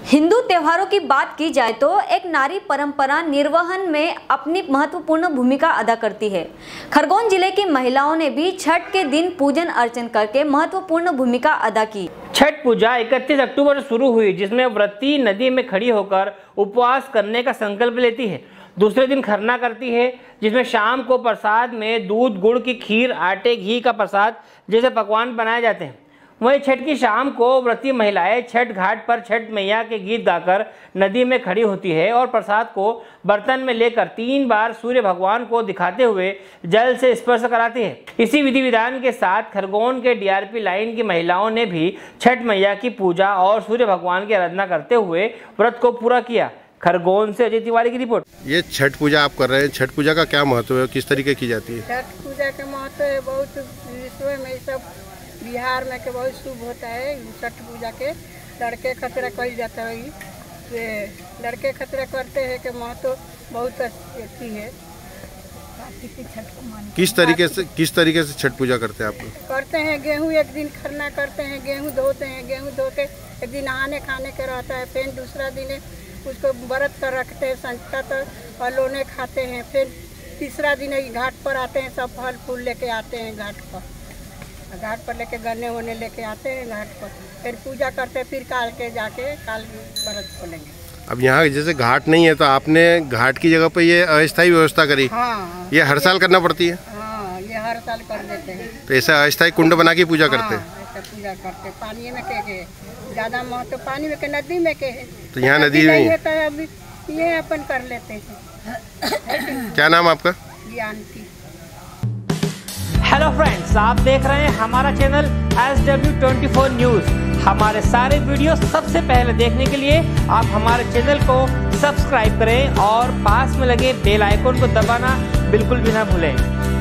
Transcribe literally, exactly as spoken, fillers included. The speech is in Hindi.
हिंदू त्योहारों की बात की जाए तो एक नारी परंपरा निर्वहन में अपनी महत्वपूर्ण भूमिका अदा करती है। खरगोन जिले की महिलाओं ने भी छठ के दिन पूजन अर्चन करके महत्वपूर्ण भूमिका अदा की। छठ पूजा इकतीस अक्टूबर से शुरू हुई, जिसमें व्रती नदी में खड़ी होकर उपवास करने का संकल्प लेती है। दूसरे दिन खरना करती है, जिसमें शाम को प्रसाद में दूध गुड़ की खीर, आटे घी का प्रसाद जैसे पकवान बनाए जाते हैं। वहीं छठ की शाम को व्रती महिलाएं छठ घाट पर छठ मैया के गीत गाकर नदी में खड़ी होती है और प्रसाद को बर्तन में लेकर तीन बार सूर्य भगवान को दिखाते हुए जल से स्पर्श कराती है। इसी विधि विधान के साथ खरगोन के डीआरपी लाइन की महिलाओं ने भी छठ मैया की पूजा और सूर्य भगवान की आराधना करते हुए व्रत को पूरा किया। खरगोन से अजय तिवारी की रिपोर्ट। ये छठ पूजा आप कर रहे हैं, छठ पूजा का क्या महत्व है, किस तरीके की जाती है? छठ पूजा का महत्व है बहुत, विश्व में सब बिहार में के बहुत शुभ होता है। छठ पूजा के लड़के खतरा कही जाता है, ये लड़के खतरा करते हैं कि महत्व बहुत अच्छी है। किस तरीके से किस तरीके से छठ पूजा करते हैं आप लोग? करते हैं गेहूँ एक दिन खरना करते हैं, गेहूँ धोते हैं, गेहूँ धो के एक दिन नहाने खाने के रहता है, फिर दूसरा दिन उसको व्रत कर रखते हैं, संस्था तो फलोने खाते हैं, फिर तीसरा दिन घाट पर आते हैं, सब फल फूल लेके आते हैं घाट पर, घाट पर लेके गन्ने वन्ने लेके आते हैं घाट पर, फिर पूजा करते हैं, फिर काल के जाके काल व्रत खोलेंगे। अब यहाँ जैसे घाट नहीं है तो आपने घाट की जगह पे ये अस्थायी व्यवस्था करी। हाँ, ये हर साल करना पड़ती है? हाँ, ये हर साल कर देते हैं। तो ऐसा अस्थायी कुंड बना के पूजा करते हैं? हाँ, ऐसा पूजा करते, पानी में के, के ज्यादा महत्व पानी में के नदी में के है, तो यहाँ नदी नहीं है तो अब ये अपन कर लेते हैं। क्या नाम आपका? ज्ञानती। हेलो फ्रेंड्स, आप देख रहे हैं हमारा channel S W twenty four news. हमारे सारे वीडियो सबसे पहले देखने के लिए आप हमारे चैनल को सब्सक्राइब करें और पास में लगे बेल आइकन को दबाना बिल्कुल भी ना भूलें।